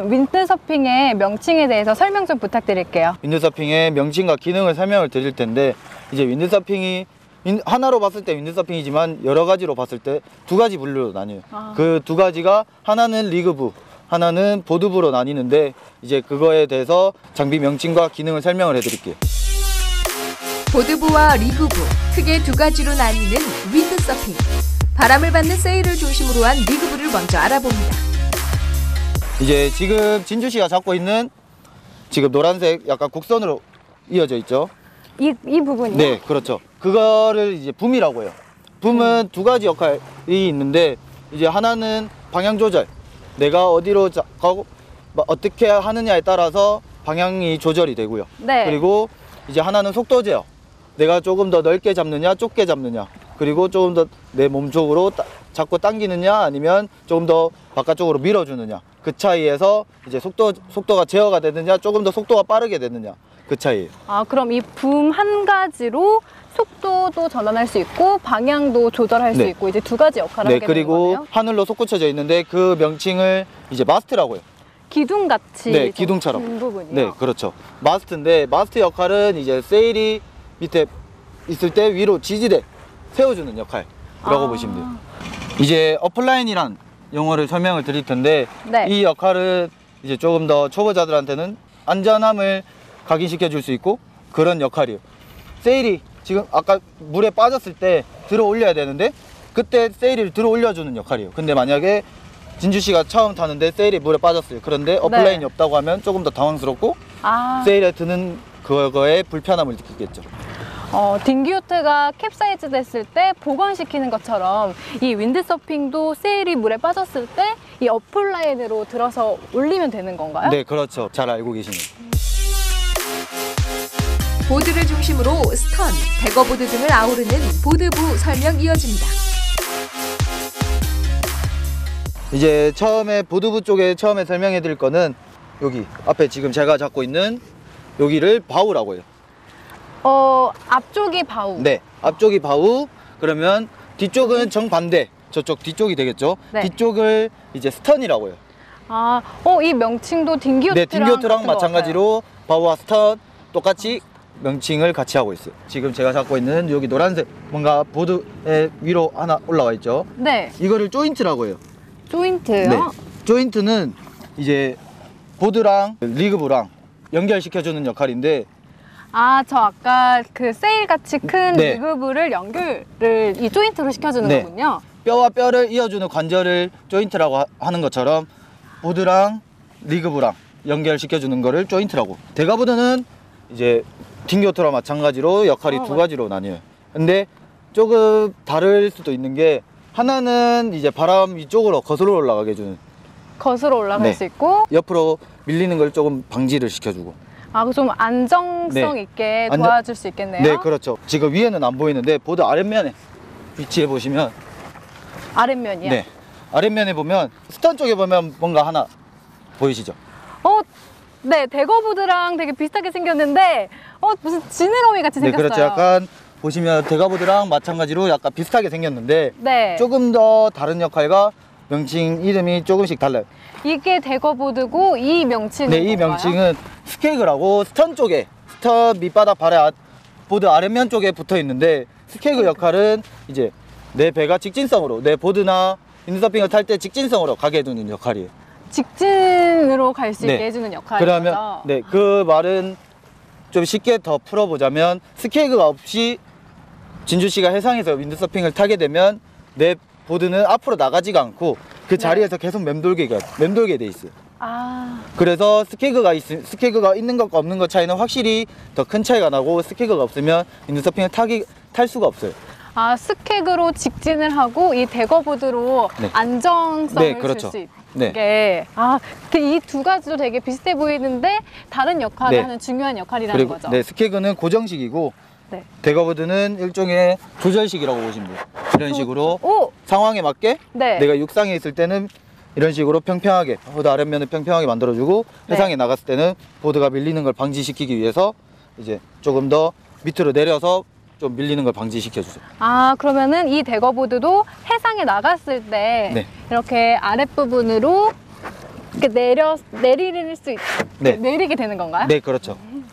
그러면은 윈드서핑의 명칭에 대해서 설명 좀 부탁드릴게요. 윈드서핑의 명칭과 기능을 설명을 드릴 텐데, 이제 윈드서핑이 하나로 봤을 때 윈드서핑이지만 여러 가지로 봤을 때 두 가지 분류로 나뉘어요. 그 두 가지가 하나는 리그부, 하나는 보드부로 나뉘는데, 이제 그거에 대해서 장비 명칭과 기능을 설명을 해드릴게요. 보드부와 리그부, 크게 두 가지로 나뉘는 윈드서핑. 바람을 받는 세일을 중심으로 한 리그부를 먼저 알아봅니다. 이제 지금 진주 씨가 잡고 있는 지금 노란색 약간 곡선으로 이어져 있죠. 이 부분이요? 네, 그렇죠. 그거를 이제 붐이라고 해요. 붐은 두 가지 역할이 있는데, 이제 하나는 방향 조절. 내가 어디로 가고 어떻게 하느냐에 따라서 방향이 조절이 되고요. 네. 그리고 이제 하나는 속도 제어. 내가 조금 더 넓게 잡느냐, 좁게 잡느냐. 그리고 조금 더 내 몸 쪽으로 잡고 당기느냐, 아니면 조금 더 바깥쪽으로 밀어주느냐. 그 차이에서 이제 속도가 제어가 되느냐, 조금 더 속도가 빠르게 되느냐. 그 차이예요. 아, 그럼 이 붐 한 가지로 속도도 전환할 수 있고 방향도 조절할 수 네. 있고 이제 두 가지 역할을 하게 되는 그리고 거네요. 하늘로 솟구쳐져 있는데 그 명칭을 이제 마스트라고 해요. 기둥같이 네, 기둥처럼. 긴 부분이요. 네, 그렇죠. 마스트인데, 마스트 역할은 이제 세일이 밑에 있을 때 위로 지지대 세워주는 역할이라고 보시면 돼요. 이제 어플라인이란 용어를 설명을 드릴 텐데, 네. 이 역할은 이제 조금 더 초보자들한테는 안전함을 각인시켜 줄 수 있고 그런 역할이에요. 세일이 지금 아까 물에 빠졌을 때 들어 올려야 되는데, 그때 세일을 들어 올려주는 역할이에요. 근데 만약에 진주 씨가 처음 타는데 세일이 물에 빠졌어요. 그런데 어플라인이 네. 없다고 하면 조금 더 당황스럽고 세일에 드는 그거에 불편함을 느끼겠죠. 딩기요트가 캡사이즈 됐을 때 보강시키는 것처럼 이 윈드서핑도 세일이 물에 빠졌을 때 이 어플라인으로 들어서 올리면 되는 건가요? 네, 그렇죠. 잘 알고 계시네요. 보드를 중심으로 스턴, 대거보드 등을 아우르는 보드부 설명 이어집니다. 이제 처음에 보드부 쪽에 처음에 설명해 드릴 거는 여기 앞에 지금 제가 잡고 있는 여기를 바우라고 해요. 앞쪽이 바우. 네, 앞쪽이 바우. 그러면 뒤쪽은 정반대, 저쪽 뒤쪽이 되겠죠. 네. 뒤쪽을 이제 스턴이라고 해요. 이 명칭도 딩기요트랑 네, 딩기요트랑 같은 것 마찬가지로 바우와 스턴 똑같이 명칭을 같이 하고 있어요. 지금 제가 잡고 있는 여기 노란색 뭔가 보드에 위로 하나 올라와 있죠. 네. 이거를 조인트라고 해요. 조인트요? 네. 조인트는 이제 보드랑 리그부랑 연결시켜주는 역할인데, 저 아까 그 세일 같이 큰 네. 리그부를 연결을 이 조인트로 시켜주는 네. 거군요. 뼈와 뼈를 이어주는 관절을 조인트라고 하는 것처럼 보드랑 리그부랑 연결시켜주는 거를 조인트라고. 대가보드는 이제 딩기요트랑 마찬가지로 역할이 두 가지로 나뉘어요. 근데 조금 다를 수도 있는 게, 하나는 이제 바람 위쪽으로 거슬러 올라가게 해주는, 거슬러 올라갈 네. 수 있고, 옆으로 밀리는 걸 조금 방지를 시켜주고. 좀 안정성 네. 있게 도와줄 수 있겠네요. 네, 그렇죠. 지금 위에는 안 보이는데 보드 아랫면에 위치해 보시면, 아랫면이요? 네, 아랫면에 보면 스턴 쪽에 보면 뭔가 하나 보이시죠? 네, 대거보드랑 되게 비슷하게 생겼는데 무슨 지느러미 같이 네, 생겼어요. 그렇죠. 약간 보시면 대가보드랑 마찬가지로 약간 비슷하게 생겼는데, 네. 조금 더 다른 역할과 명칭 이름이 조금씩 달라요. 이게 대거보드고 이 명칭은 네, 이 뭔가요? 명칭은 스케이그라고, 스턴 쪽에, 스턴 밑바닥 보드 아랫면 쪽에 붙어 있는데, 스케이그 역할은 이제 내 배가 직진성으로, 내 보드나 윈드서핑을 탈 때 직진성으로 가게 해두는 역할이에요. 직진으로 갈 수 있게 네. 해주는 역할인 그러면 거죠? 네, 그 말은 좀 쉽게 더 풀어보자면, 스케이그가 없이 진주 씨가 해상에서 윈드서핑을 타게 되면 내 보드는 앞으로 나가지가 않고 그 자리에서 계속 멈돌게 돼 있어요. 그래서 스케이그가 있는 것과 없는 것 차이는 확실히 더 큰 차이가 나고, 스케이그가 없으면 윈드서핑을 탈 수가 없어요. 스케이그로 직진을 하고 이 대거보드로 네. 안정성을 네, 그렇죠. 줄 수 네. 있게. 이 두 가지도 되게 비슷해 보이는데 다른 역할을 네. 하는 중요한 역할이라는 그리고 거죠. 네, 스케이그는 고정식이고, 네. 대거보드는 일종의 조절식이라고 보시면 돼요. 이런 식으로 상황에 맞게 네. 내가 육상에 있을 때는 이런 식으로 평평하게, 보드 아랫면을 평평하게 만들어주고, 해상에 나갔을 때는 보드가 밀리는 걸 방지시키기 위해서 이제 조금 더 밑으로 내려서 좀 밀리는 걸 방지시켜주죠. 그러면은 이 대거보드도 해상에 나갔을 때 네. 이렇게 아랫부분으로 이렇게 내릴 수 네. 내리게 되는 건가요? 네, 그렇죠.